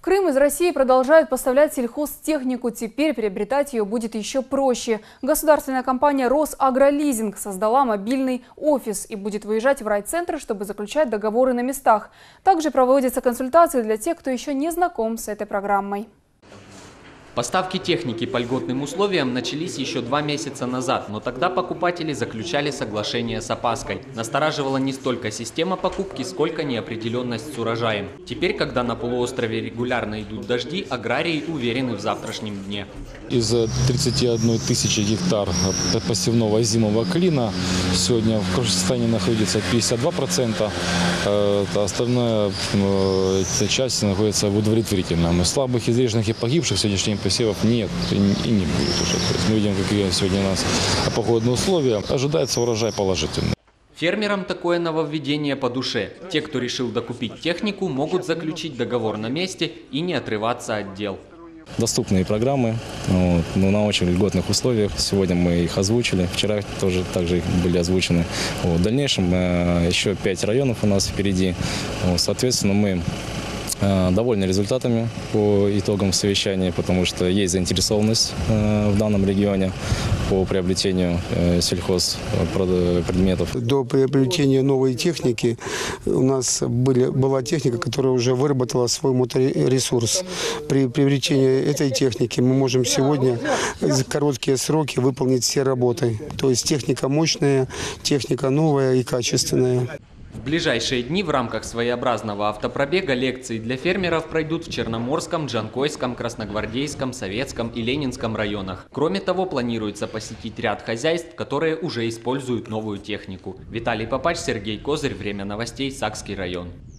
Крым из России продолжают поставлять сельхозтехнику. Теперь приобретать ее будет еще проще. Государственная компания «Росагролизинг» создала мобильный офис и будет выезжать в райцентры, чтобы заключать договоры на местах. Также проводятся консультации для тех, кто еще не знаком с этой программой. Поставки техники по льготным условиям начались еще 2 месяца назад, но тогда покупатели заключали соглашение с опаской. Настораживала не столько система покупки, сколько неопределенность с урожаем. Теперь, когда на полуострове регулярно идут дожди, аграрии уверены в завтрашнем дне. Из 31 тысячи гектар посевного озимого клина сегодня в хорошем состоянии находится 52%, остальная часть находится в удовлетворительном. Слабых, изреженных и погибших сегодняшний посевов нет и не будет уже. То есть мы видим, какие сегодня у нас погодные условия. Ожидается урожай положительный. Фермерам такое нововведение по душе. Те, кто решил докупить технику, могут заключить договор на месте и не отрываться от дел. Доступные программы, но на очень льготных условиях. Сегодня мы их озвучили, вчера тоже также были озвучены. В дальнейшем еще 5 районов у нас впереди. Соответственно, мы довольны результатами по итогам совещания, потому что есть заинтересованность в данном регионе по приобретению сельхозпредметов. До приобретения новой техники у нас была техника, которая уже выработала свой моторесурс. При приобретении этой техники мы можем сегодня за короткие сроки выполнить все работы. То есть техника мощная, техника новая и качественная. В ближайшие дни в рамках своеобразного автопробега лекции для фермеров пройдут в Черноморском, Джанкойском, Красногвардейском, Советском и Ленинском районах. Кроме того, планируется посетить ряд хозяйств, которые уже используют новую технику. Виталий Попач, Сергей Козырь. Время новостей. Сакский район.